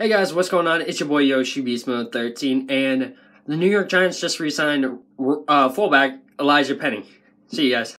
Hey guys, what's going on? It's your boy Yoshi Beast Mode 13, and the New York Giants just re-signed fullback Elijah Penny. See you guys.